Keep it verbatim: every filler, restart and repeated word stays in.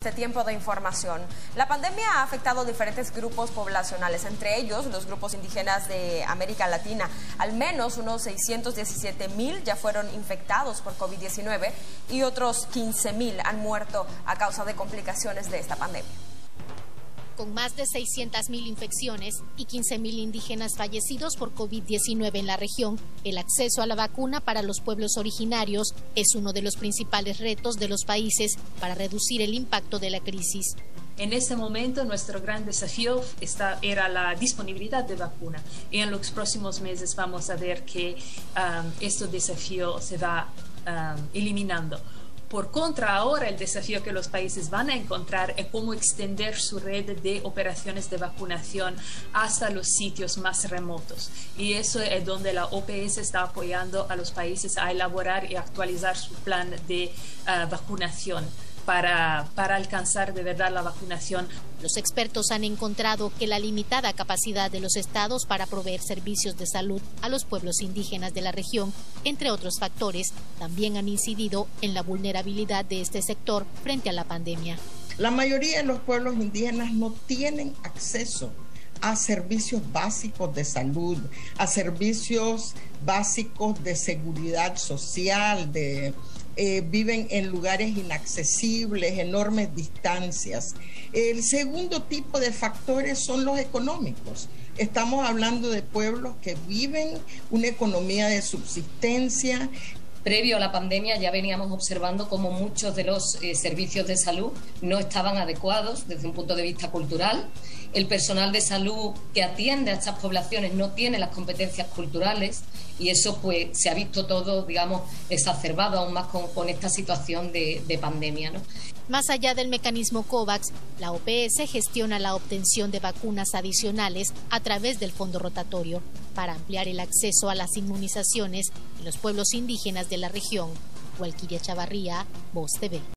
Este tiempo de información. La pandemia ha afectado a diferentes grupos poblacionales, entre ellos los grupos indígenas de América Latina. Al menos unos seiscientos diecisiete mil ya fueron infectados por COVID diecinueve y otros quince mil han muerto a causa de complicaciones de esta pandemia. Con más de seiscientas mil infecciones y quince mil indígenas fallecidos por COVID diecinueve en la región, el acceso a la vacuna para los pueblos originarios es uno de los principales retos de los países para reducir el impacto de la crisis. En este momento nuestro gran desafío está, era la disponibilidad de vacuna y en los próximos meses vamos a ver que um, este desafío se va um, eliminando. Por contra, ahora el desafío que los países van a encontrar es cómo extender su red de operaciones de vacunación hasta los sitios más remotos. Y eso es donde la O P S está apoyando a los países a elaborar y actualizar su plan de uh, vacunación para, para alcanzar de verdad la vacunación. Los expertos han encontrado que la limitada capacidad de los estados para proveer servicios de salud a los pueblos indígenas de la región, entre otros factores, también han incidido en la vulnerabilidad de este sector frente a la pandemia. La mayoría de los pueblos indígenas no tienen acceso a servicios básicos de salud, a servicios básicos de seguridad social, de Eh, viven en lugares inaccesibles, enormes distancias. El segundo tipo de factores son los económicos. Estamos hablando de pueblos que viven una economía de subsistencia. Previo a la pandemia ya veníamos observando cómo muchos de los eh, servicios de salud no estaban adecuados desde un punto de vista cultural. El personal de salud que atiende a estas poblaciones no tiene las competencias culturales y eso pues se ha visto todo, digamos, exacerbado aún más con, con esta situación de, de pandemia, ¿no? Más allá del mecanismo COVAX, la O P S gestiona la obtención de vacunas adicionales a través del fondo rotatorio para ampliar el acceso a las inmunizaciones en los pueblos indígenas de la región. Walquiria Chavarría, Voz T V.